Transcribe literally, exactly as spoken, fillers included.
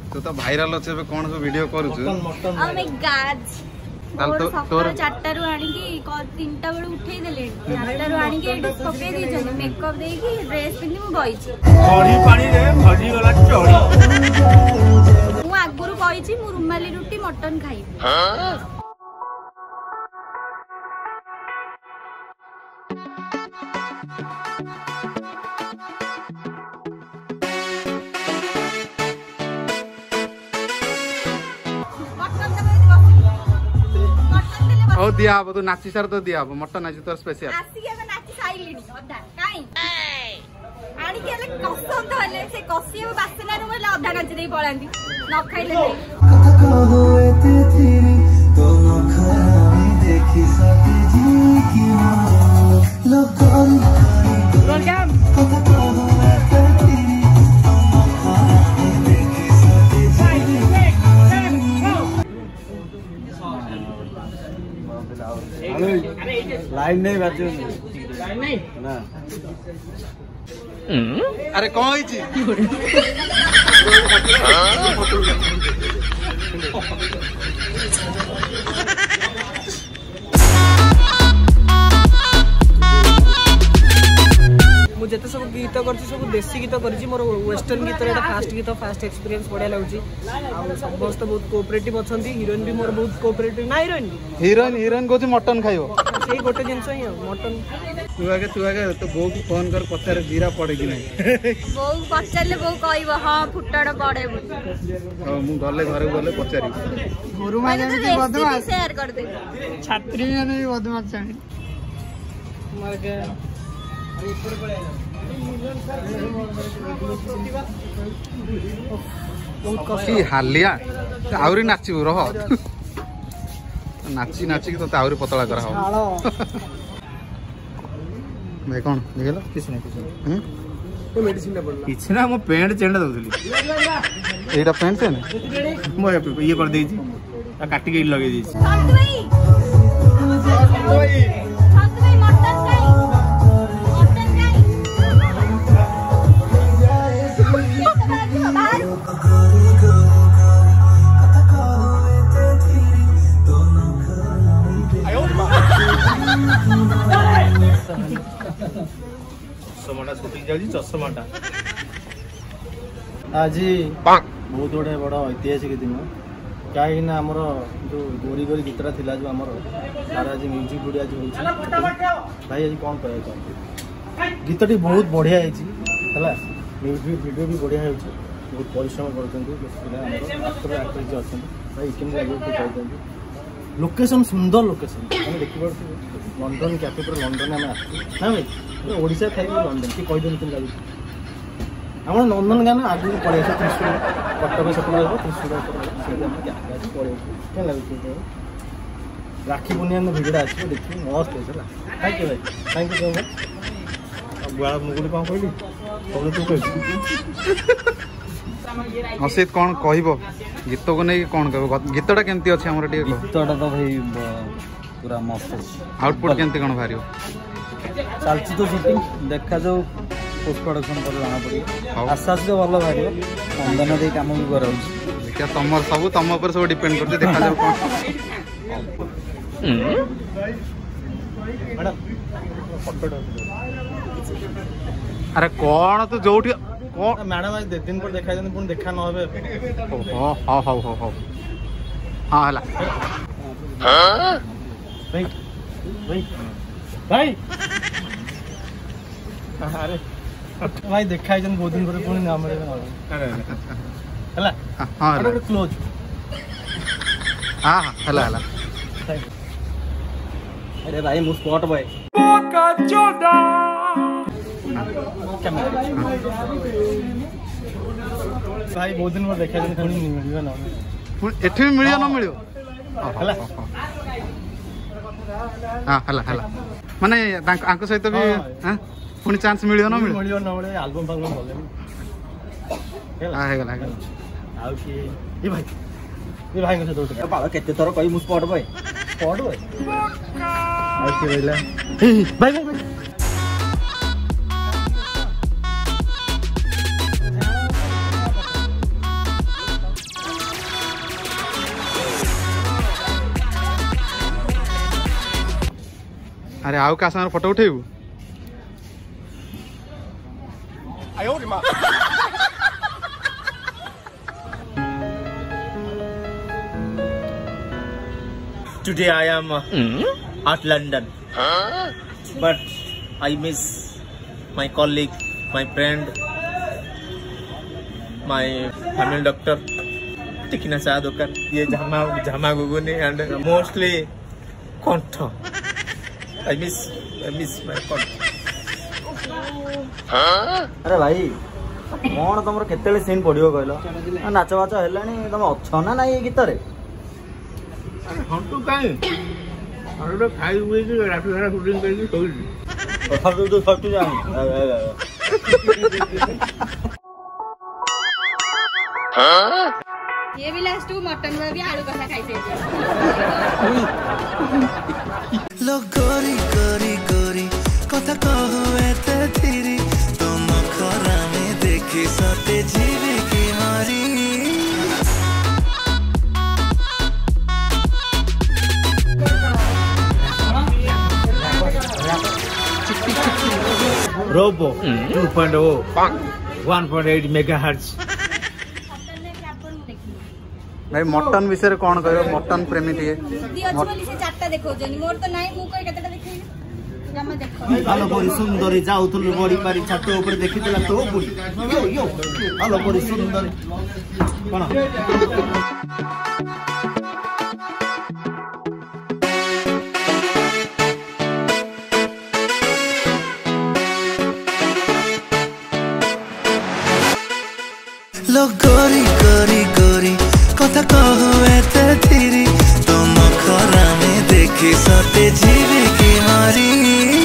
तू तो भाइराल अच्छे कौन सब वीडियो करू छु ओ माय गॉड ताल तो तोर चारटा रु आनी की तीनटा बेड़ उठेई देले चारटा रु आनी की एडस पके दी जने मेकअप देई की ड्रेस पिन्नी मु बई छी चढ़ी पानी रे भजी गला चढ़ी मु आगुरु कहि छी मु रुमाली रोटी मटन खाई हां ओ दिया अब तू नाची सार तो दिया अब मटन नाची तोर स्पेशल आसी के नाची साइलिनी अधा काई आनी के कसम धले से कसी बासना नु मोला अधा नाची देई पळांदी न खाइले कथा कहो एते तेरी तो न खाई देखि सके जी की लो करी रोल कैम कथा कहो एते तेरी तो न खाई देखि सके जी लाइन नहीं बाजू लाइन नहीं ना अरे कौन है जी मुझे तो सब गीत कर सब देसी गीत कर मोर वेस्टर्न गीत एटा फास्ट गीत फास्ट एक्सपीरियंस बढ़िया लगुची आ समस्त बहुत कोऑपरेटिव अछंती हीरोइन भी मोर बहुत कोऑपरेटिव ना हीरोइन हीरोइन हीरोइन कोची मटन खाइबो सेही गोटे जिंस ही मटन तू आगे तू आगे तो बो को फोन कर पचारे जीरा पड़े कि नहीं बो पचारले बो कहइबो हां फुटड़ पड़े हां मु गले घरे गले पचारी गुरु माने भी बदमाश शेयर कर दे छात्री माने भी बदमाश जानी मर के बहुत कसी हालिया आउरी नाचिबो रह नाची नाची तो आउरी पतला करा हो भाई कौन देखलो किछ नहीं किछ हम तो मेडिसिन ना पड़ला किछ ना मो पेंट चेंडा दउतली एटा पेंट से ना मो ये कर देई छी आ काटी के लगे देई छी संत भाई संत भाई संत भाई मटन खाई चश्माटा छुटी जाउची चश्माटा आज बहुत गोटे बड़ ऐतिहासिक दिन कहीं ना आमर जो गोरी गोरी गीतटा थिला जो आमर तार आज म्यूजिक वीडियो आज होउची भाई आज कौन कहै छ गीतटी बहुत बढ़िया है हला म्यूजिक वीडियो भी बढ़िया है बहुत परिश्रम करछन्ती पिला आमर एक्टर एक्ट्रेस अछन भाई केन लागो तो कहतन्ती लोकेशन सुंदर लोकेशन हम देखि पड़छ लंडन कैपिटल लंडन में आछी ना भाई ओडिसा खाई लंडन की कहि देन केन लागो हम नंदन गान आगु पड़े छ त्रिशूल कटक सपन रहबो त्रिशूल से हम क्या आज पड़े केन लागो राखी बुनिया में वीडियो आछी देखि मस्त है थैंक यू भाई थैंक यू सो मच बुआ मुगुडी कौन कहली तोले तू कहली असित कौन कहबो गीत को नहीं कौन कहबो गीतटा केमती अछि हमर टिके गीतटा तो भाई पूरा मस्त आउटपुट केमती कोन भारियो चलची तो शूटिंग देखा जाऊ पोस्ट प्रोडक्शन पर जाना पड़ी आशा से भलो भारियो अंदन दे काम भी करा देखा तमर सब तम ऊपर सब डिपेंड करते देखा जाऊ मैडम फोटो अरे कौन तू जोठी कौन मैडम आज दिन पर देखा जन पुन देखा न होबे ओ हां हां हां हां हां हला हां भाई भाई भाई अरे भाई देखा जन बहुत दिन पर पुन नाम रे अरे हला हां अरे क्लोज हां हां हला हला अरे भाई मु स्पॉट बॉय का जोड़ा भाई बहुत दिन पर देखा जन पुन मिलियो ना एठी भी मिलियो ना मिलियो हला हां हला हला माने आंको सहित भी हां पुनी चांस मिलियो ना मिलियो मिलियो ना मिलियो एल्बम फाल्बम बोले हां हे गला आउ की ए भाई ए भाई को से बाबा केते थोर कहि मु स्पॉट बॉय स्पॉट बॉय आउ की रहला भाई भाई भाई अरे आउ का संग फोटो उठेबू Today I am uh, at London, but I miss my colleague, my friend, my family doctor. Tikina cha dukan, ye jama jama guguni and mostly kontho. I miss I miss my kontho. अरे भाई कौन तुम केते scene पड़ो कहल नाच बाच है तुम अच्छ ना ना ये गीत रे हंटू कहीं अरे खाई हुए कि रात सारा शूटिंग करके सोई सब तो सब तो जान ये भी लास्ट को मटन में भी आलू कसा खाई थे लो गोरी गोरी गोरी कथा कहूए ते तेरी तुम खरा में देखी सते जीवे की मारी robo two point o one point eight megahertz भाई मटन विषय कौन कह मटन प्रेमी टे चारटा देखो मोर तो नाई मु कोई केतेटा देखै जमा देखो आलो बड़ी सुंदरी जाउथुलु बड़ी पारी छात ऊपर देखितला तो बुली यो यो आलो बड़ी सुंदरी कोन लो गोरी गोरी गोरी कथा कहूए ते तेरी तुम खरा में देखी सते जीवे की मारी